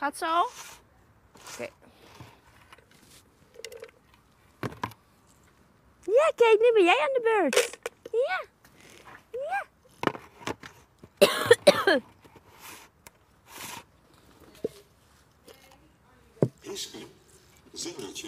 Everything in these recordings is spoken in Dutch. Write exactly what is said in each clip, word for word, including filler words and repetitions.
Gaat ze al? Oké. Okay. Ja, kijk, nu ben jij aan de beurt. Ja. Ja. Is een zinnetje.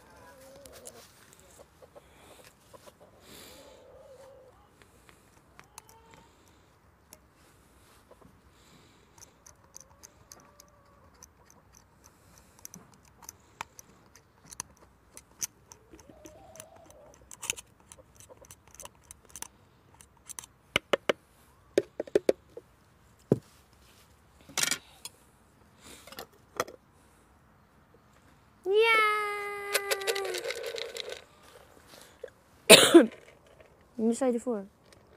Nu sta je ervoor.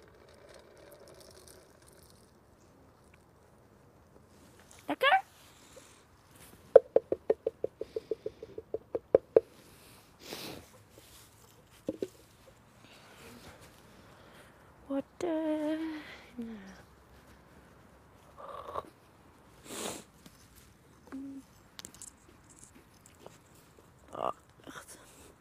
Lekker? Wat de... Oh, echt.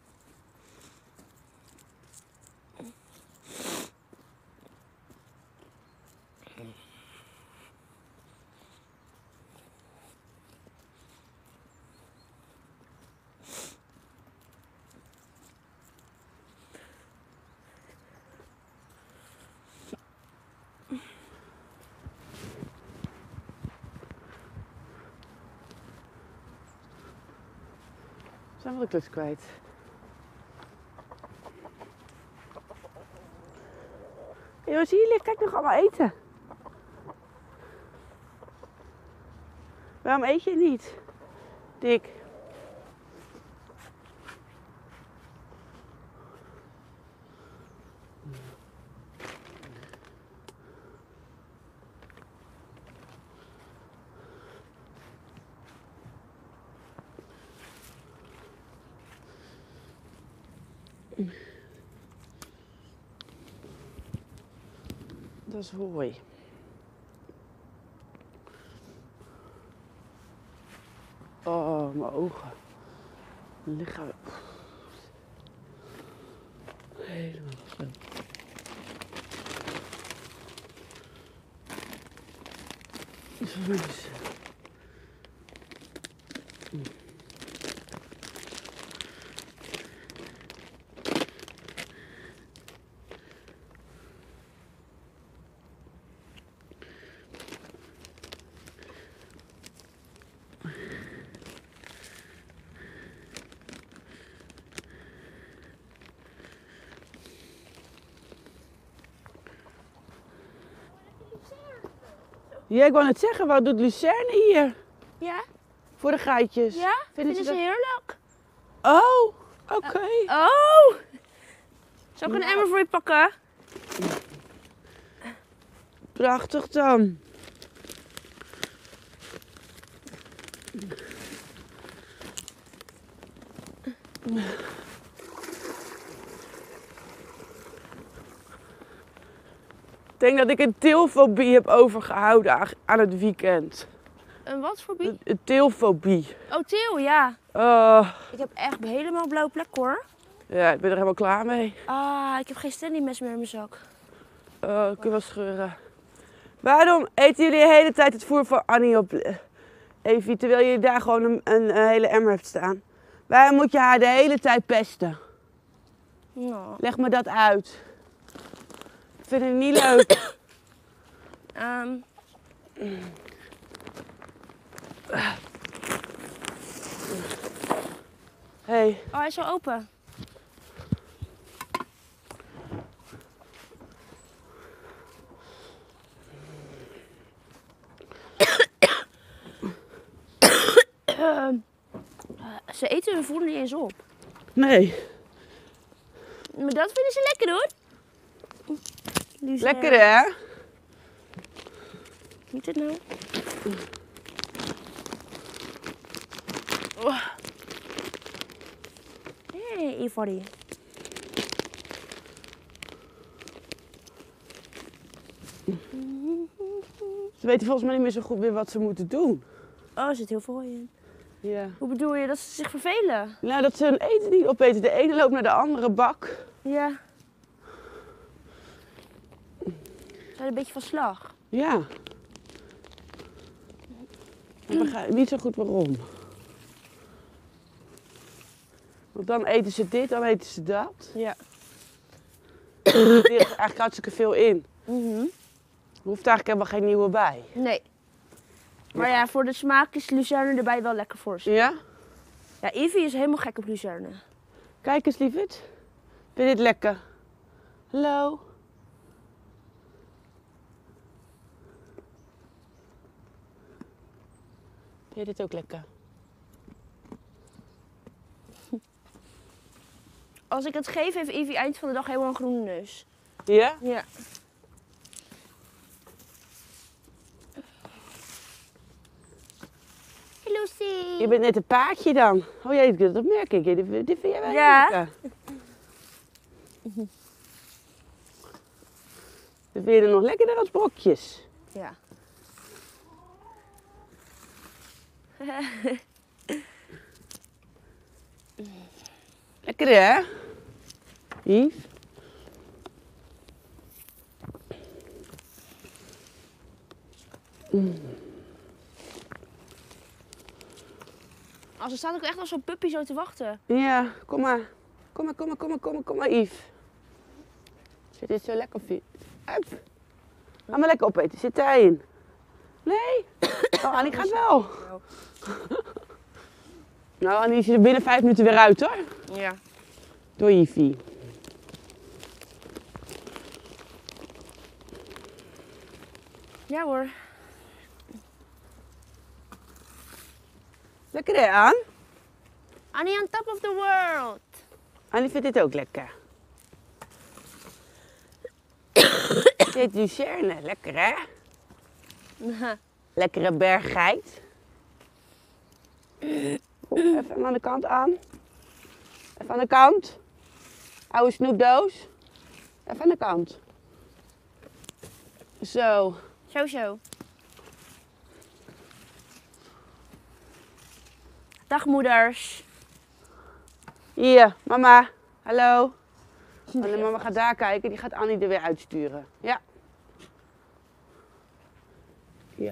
Zijn we de klus kwijt? Hey, wat zie je? Kijk nog allemaal eten. Waarom eet je het niet? Dick. Dat is hooi. Oh, mijn ogen. Mijn lichaam. Helemaal zo. Zo. Ja, ik wou net zeggen, wat doet Lucerne hier? Ja? Voor de geitjes. Ja? Vinden, Vinden ze ze dat? heerlijk? Oh, oké. Okay. Uh, oh! Zal ik een Nou. emmer voor je pakken? Prachtig dan. Ik denk dat ik een teelfobie heb overgehouden aan het weekend. Een wat fobie? Een, een teelfobie. Oh, Theo, ja. Uh, Ik heb echt helemaal blauwe plek hoor. ja, ik ben er helemaal klaar mee. Ah, ik heb geen Stanley mes meer in mijn zak. Uh, ik kan wel scheuren. Waarom eten jullie de hele tijd het voer van Annie op, Evie, terwijl je daar gewoon een, een, een hele emmer hebt staan? Waarom moet je haar de hele tijd pesten? Nou. Leg me dat uit. Ik vind het niet leuk. Um. Hey. Oh, hij is al open. uh, ze eten hun voer niet eens op. Nee. Maar dat vinden ze lekker hoor. Dus, Lekker uh, hè? Niet het nou? Oh. Hey, Ivory. Ze weten volgens mij niet meer zo goed meer wat ze moeten doen. Oh, er zit heel veel in. Ja. Hoe bedoel je? Dat ze zich vervelen? Nou, dat ze hun eten niet opeten. De ene loopt naar de andere bak. Ja. Ze zijn een beetje van slag. Ja. Ik begrijp niet zo goed waarom. Want dan eten ze dit, dan eten ze dat. Ja. Er ligt eigenlijk hartstikke veel in. Mhm. Er hoeft eigenlijk helemaal geen nieuwe bij. Nee. Maar ja, voor de smaak is lucerne erbij wel lekker voor ze. Ja? Ja, Ivy is helemaal gek op lucerne. Kijk eens, lieverd. Vind je dit lekker? Hallo? Vind je dit ook lekker? Als ik het geef, heeft Ivy eind van de dag helemaal een groene neus. Ja? Ja. Hey Lucy. Je bent net een paardje dan. Oh jee, dat merk ik. Dit, dit vind jij wel Ja. lekker. Dit vind je er nog lekkerder als brokjes. Ja. Lekker hè? Yves? Mm. Als er staat ook echt als zo'n puppy zo te wachten. Ja, kom maar. Kom maar, kom maar, kom maar, kom maar, kom maar, Yves. Zit dit zo lekker op je? Hup. Ga maar lekker opeten. Zit daarin? Nee? Oh, Annie gaat wel. Nou, Annie is er binnen vijf minuten weer uit hoor. Ja. Door Yvie. Ja hoor. Lekker hè, Aan? Annie on top of the world. Annie vindt dit ook lekker. Dit lucerne, lekker hè? Lekkere berggeit. Kom, even aan de kant aan. Even aan de kant. Oude snoepdoos. Even aan de kant. Zo. Zo zo. Dag moeders. Hier, mama. Hallo. En de mama gaat daar kijken, die gaat Annie er weer uitsturen. Ja. Ja.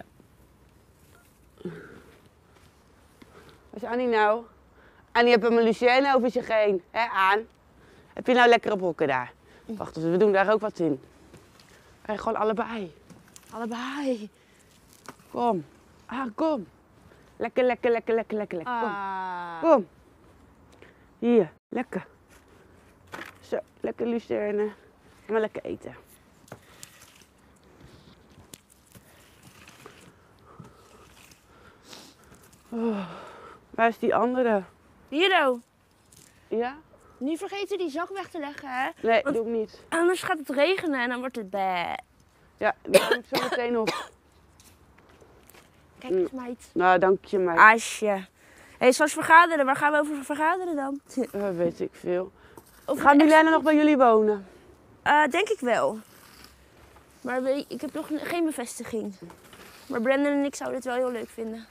Waar is Annie nou? Annie heeft een lucerne over zich heen. Hé, Aan? Heb je nou lekkere brokken daar? Wacht eens, we doen daar ook wat in. Hey, gewoon allebei. Allebei. Kom. Ah, kom. Lekker, lekker, lekker, lekker, lekker, lekker. Kom. Ah. Kom. Hier, lekker. Zo, lekker lucerne. Ga maar lekker eten. Oh, waar is die andere? Hierdo. Ja? Niet vergeten die zak weg te leggen, hè? Nee, Want- doe ik niet. Anders gaat het regenen en dan wordt het bij. Ja, die hang ik zo meteen op. Kijk eens, meid. Nou, dank je maar. Asje. Hé, hey, straks vergaderen. Waar gaan we over vergaderen dan? Dat weet ik veel. Over Gaan de Milena nog bij jullie wonen? Eh, denk ik wel. Maar we- ik heb nog n- geen bevestiging. Maar Brandon en ik zouden het wel heel leuk vinden.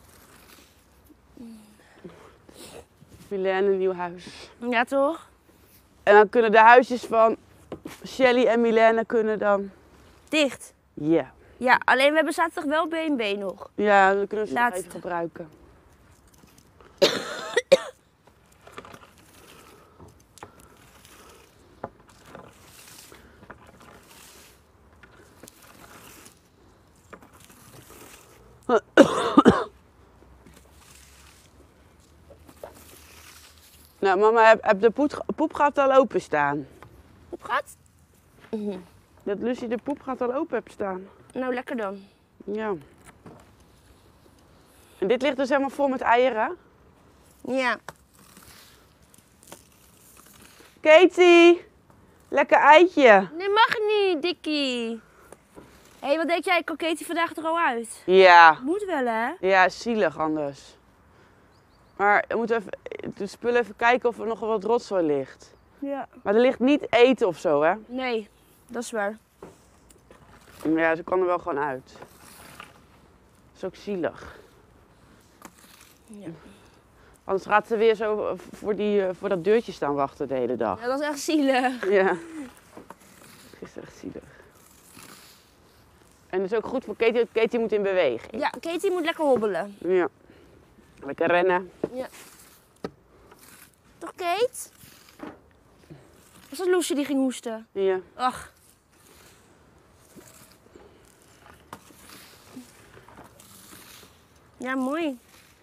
Milena een nieuw huis. Ja, toch? En dan kunnen de huisjes van Shelly en Milena kunnen dan... Dicht. Ja. Ja, alleen we hebben zaterdag wel B en B nog. Ja, dan kunnen ze nog Laatste. even gebruiken. Nou, mama, heb, heb de poep, poepgat al open staan? Op gaat? Dat Lucie de poepgat al open hebt staan. Nou, lekker dan. Ja. En dit ligt dus helemaal vol met eieren. Ja. Katie, lekker eitje. Nee, mag niet, Dikkie. Hé, hey, wat denk jij? Kan Katie vandaag er al uit? Ja, Moet wel, hè? ja, zielig anders. Maar we moeten even de spullen even kijken of er nog wat rotzooi ligt. Ja. Maar er ligt niet eten of zo, hè? Nee, dat is waar. Ja, ze kan er wel gewoon uit. Dat is ook zielig. Ja. Anders gaat ze weer zo voor, die, voor dat deurtje staan wachten de hele dag. Ja, dat is echt zielig. Ja. Dat is echt zielig. En dat is ook goed voor Katie. Katie moet in beweging. Ja, Katie moet lekker hobbelen. Ja. Lekker rennen. Ja. Toch, Kate? Was dat Loesje die ging hoesten? Ja. Ach. Ja, mooi.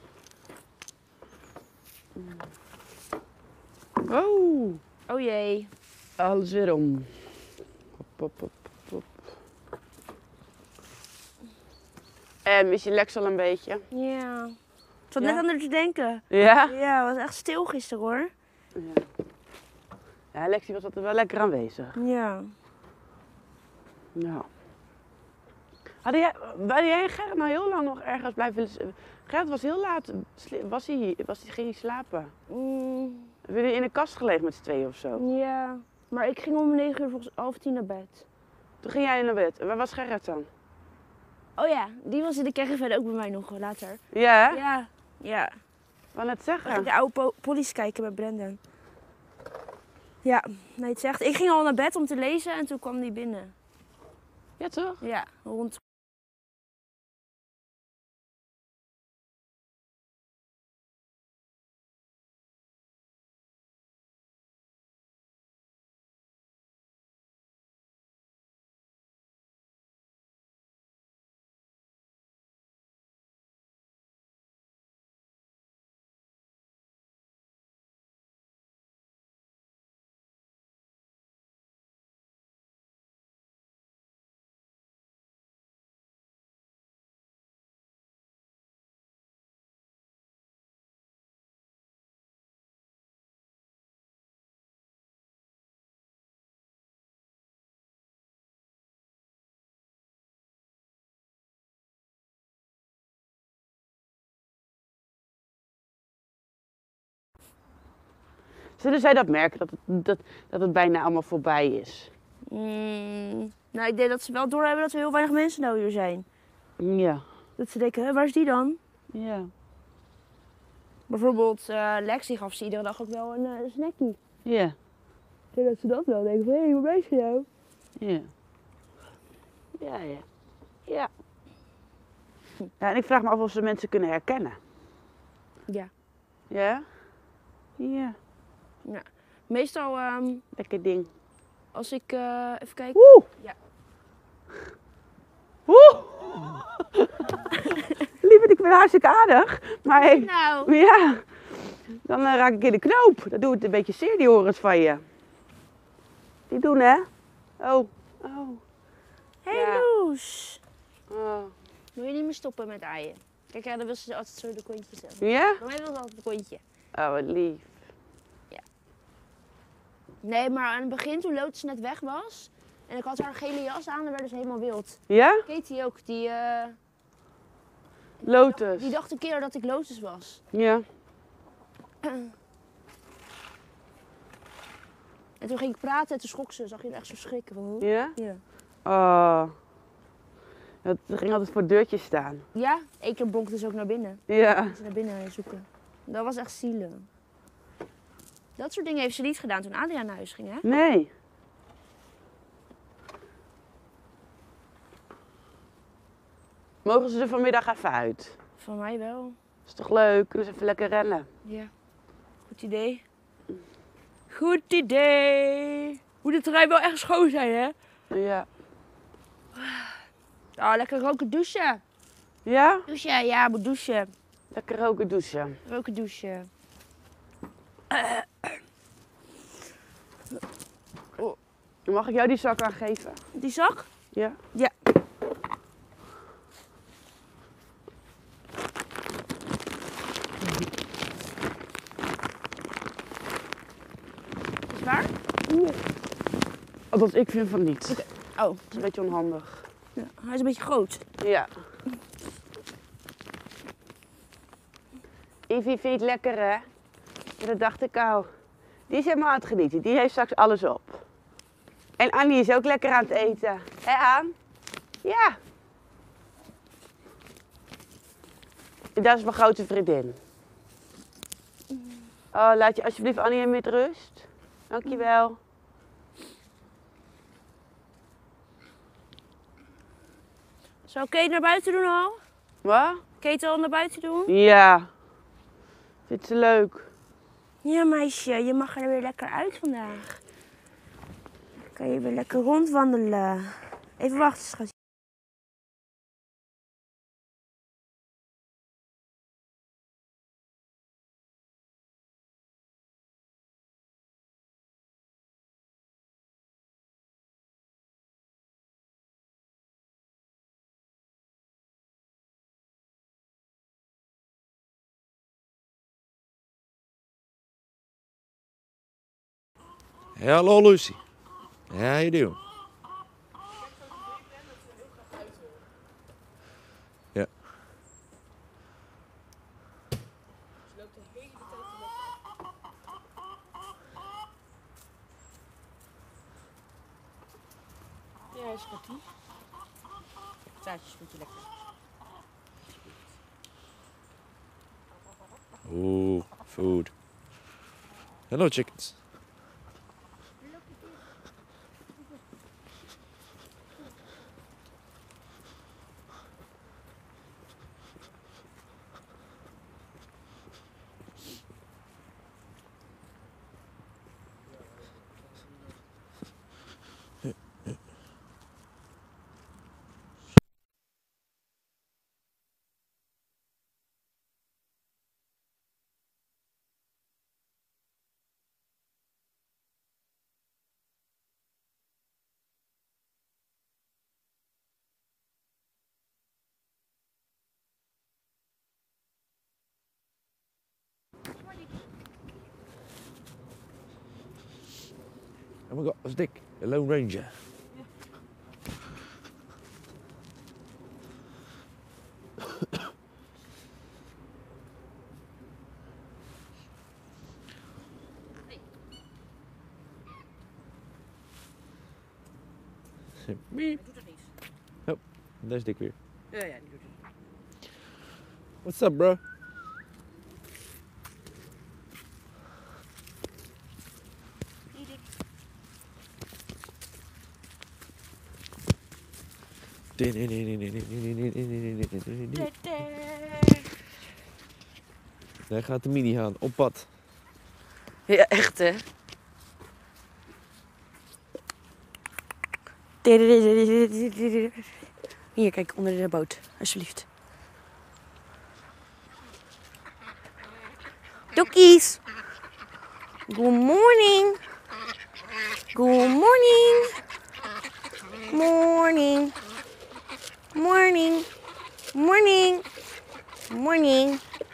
Oh. Oh jee. Alles weer om. Hop, hop, hop, hop. En mis je Lex al een beetje? Ja. Ik zat Ja? net aan haar te denken. Ja? Ja, het was echt stil gisteren hoor. Ja. Ja, Lexie was altijd wel lekker aanwezig. Ja. Ja. Hadden jij, waren jij en Gerrit nou heel lang nog ergens blijven... Gerrit was heel laat, sli- was hij, was hij, ging hij slapen? Mm, Hebben jullie in een kast gelegen met z'n tweeën of zo? ja. Maar ik ging om negen uur volgens half tien naar bed. Toen ging jij naar bed. En waar was Gerrit dan? Oh ja, die was in de caravan ook bij mij nog later. Ja, hè? Ja. Ja. Wou net Ik zeggen. ging de oude po police kijken met Brendan. Ja, nee, het zegt. Ik ging al naar bed om te lezen en toen kwam die binnen. Ja, toch? Ja, rond. Zullen zij dat merken, dat het, dat, dat het bijna allemaal voorbij is? Mm, nou, ik denk dat ze wel doorhebben dat er heel weinig mensen nou hier zijn. Ja. Dat ze denken, hè, waar is die dan? Ja. Bijvoorbeeld uh, Lexie gaf ze iedere dag ook wel een, uh, een snackie. Ja. Ik denk dat ze dat wel denken van, hé, hey, waar ben je nou? Ja. Ja, ja. Ja. Ja, en ik vraag me af of ze mensen kunnen herkennen. Ja. Ja? Ja. ja. Meestal, um, Lekker ding. als ik, uh, even kijken. Woe! Ja. Woe! Lieverd, ik ben hartstikke aardig. Maar hey, Nou. ja, dan uh, raak ik in de knoop. Dat doet het een beetje zeer, die horens van je. Die doen, hè? Oh. Oh. Hé, hey, Ja. Loes. Oh. Wil je niet meer stoppen met aaien? Kijk, ja, dan wil ze altijd zo de kontjes hebben. Ja? Bij mij wil ze altijd een kontje. Oh, wat lief. Nee, maar aan het begin, toen Lotus net weg was en ik had haar gele jas aan, dan werd ze helemaal wild. Ja? Katie ook, die, uh, Lotus. die dacht een keer dat ik Lotus was. Ja. En toen ging ik praten en toen schrok ze, zag je er echt zo schrikken van. Huh? Ja? Ja. Oh. Dat ging altijd voor deurtjes staan. Ja, één keer bonkte ze ook naar binnen. Ja. Ze naar binnen zoeken. Dat was echt zielig. Dat soort dingen heeft ze niet gedaan toen Adriaan naar huis ging, hè? Nee. Mogen ze er vanmiddag even uit? Van mij wel. Is toch leuk? Kunnen ze even lekker rennen? Ja. Goed idee. Goed idee. Moet het terrein wel echt schoon zijn, hè? Ja. Oh, lekker roken douchen. Ja? Douchen, ja, moet douchen. Lekker roken douchen. Roken douchen. Mag ik jou die zak aangeven? Die zak? Ja. Ja. Is waar? Althans, ik vind van niet. Okay. Oh. Dat is een beetje onhandig. Ja, hij is een beetje groot. Ja. Ivy vindt het lekker, hè? Ja, dat dacht ik al. Die is helemaal aan het genieten. Die heeft straks alles op. En Annie is ook lekker aan het eten. Hé, Aan? Ja. En dat is mijn grote vriendin. Oh, laat je alsjeblieft Annie met rust. Dankjewel. Zal ik Kate naar buiten doen al? Wat? Kate al naar buiten doen? Ja. Vindt ze leuk? Ja meisje, je mag er weer lekker uit vandaag. Dan kan je weer lekker rondwandelen. Even wachten schat. Hey, hallo Lucy. How you doing? Ja. Ja, is goed. Taartjes vind je lekker. Ooh, food. Hello chickens. Oh my god, dat is Dick, de Lone Ranger. Miep. Doet het niet. Oh, daar is Dick weer. Ja, ja, die doet het. What's up, bro? Daar gaat de mini gaan, op pad. Ja, echt hè? Hier, kijk, onder de boot, alsjeblieft. Dokkies! Good morning! Good morning! Morning! Morning! Morning! Morning!